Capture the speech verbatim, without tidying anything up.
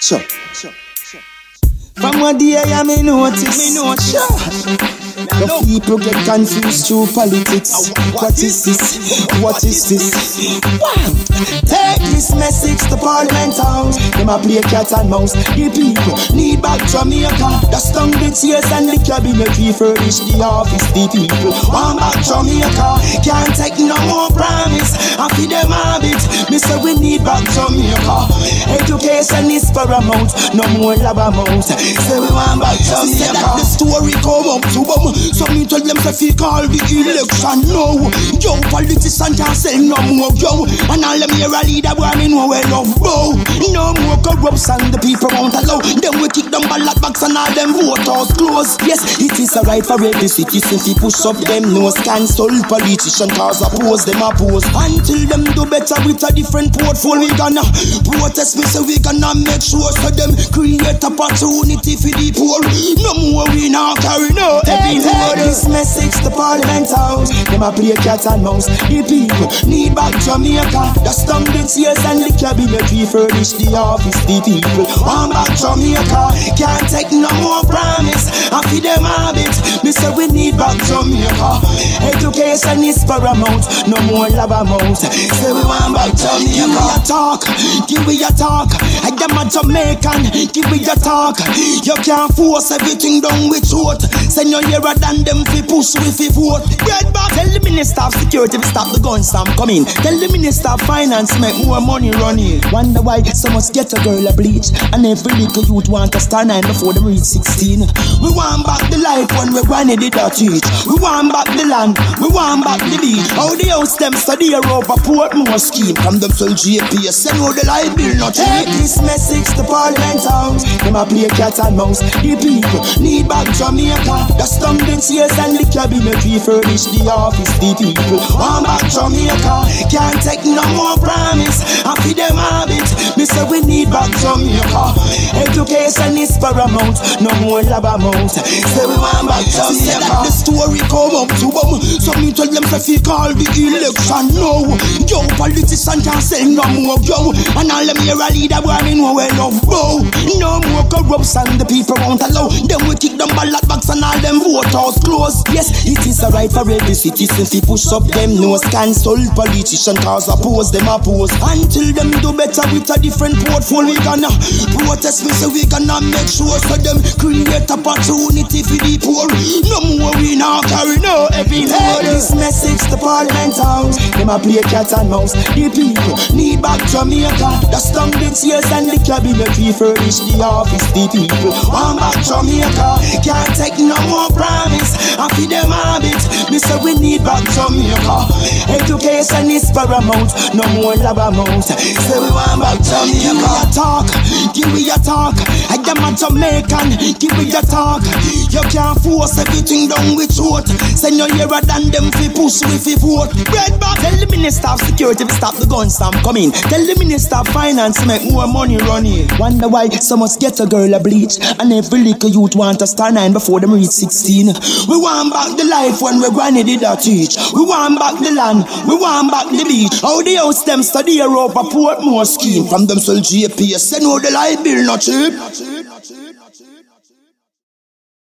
Sure. From one day I may notice, me know, sure. The people get confused through politics. What is this? What is this? Wow. Take this message to Parliament House. Them a play cat and mouse. The people need back Jamaica. The stung the tears and the cabinet refurbish the office. The people want back Jamaica. Can't take no more promise. I feed them habit. Me say we need back Jamaica. Education is paramount. No more lab amount. Say we want back Jamaica. Say that the story come up to bum. So me tell them say fi call the election now. Yo, politician can't say no more, yo. And all them here a leader boy me know well love bow. No more corruption, the people won't allow. Then we kick them ballot box and all them voters close. Yes, it is a right for every citizen to push up them nose. Cancel politician cause oppose them oppose. Until them do better with a different portfolio. We gonna protest me so we gonna make sure so them create opportunity for the poor. No more we now carry no heavy. Take this message to Parliament House. Them a play cat and mouse. The people need back Jamaica. The stung the tears and the cabinet refurbish the office. The people want back Jamaica. Can't take no more promise. I feed them habit. Me say we need back Jamaica. Education is paramount. No more lab amount. Say we want back Jamaica. Give me a talk. Give me a talk. I am a Jamaican. Give me a talk. You can't force everything down with truth. Send your ear than them fi push we fi vote. Bread back. Tell the Minister of Security to stop the guns from coming. Tell the Minister of Finance make more money running. Wonder why some must get a girl a bleach, and every little youth want to star nine before them reach sixteen. We want back the life when we granny did that teach. We want back the land. We want back the beat. How the house them study over Portmore scheme. From them till G P S send out the light bill not take this message to Parliament House. Them a play cat and mouse. The people need back Jamaica. The stung the tears and the cabinet refurbish the office. The people want back Jamaica. Can't take no more promise. I feed them habit. Me say we need back Jamaica. Education is paramount. No more lab amount. Say we want back Jamaica. Say that the story come up to bum. So me tell them say fi call the election now. Yo, politician can't say no more, yo. And all them here a leader boy me know well love bow. No more corruption, the people won't allow. Then we kick them ballot box and all them voters close. Yes, it is a right for every citizen to push up them nose. Cancel politician cause oppose them oppose. Until them do better with a different portfolio. We gonna protest me so we gonna make sure so them create opportunity for the poor. No more we now carry no heavy. Take this message to Parliament House. Them a play cat and mouse. The people need back Jamaica. The stung the tears and the cabinet refurbish the office. The people want back Jamaica. Can't take no more promise. I feed them habit. Me say we need back Jamaica. Education is paramount. No more lab amount. Say we want back Jamaica. Give me a talk. Give me a talk. I am a Jamaican. Give me a talk. You can't force everything down with truth. Send your ear than them fi push we fi vote. Bread back. Tell the Minister of Security to stop the guns from coming. Tell the Minister of Finance make more money running. Wonder why some must get a girl a bleach, and every little youth want to star nine before them reach sixteen. We want back the life when we granny did that teach. We want back the land. We want back the beat. How the house them study over Portmore scheme. From them till G P S send out the light bill not cheap.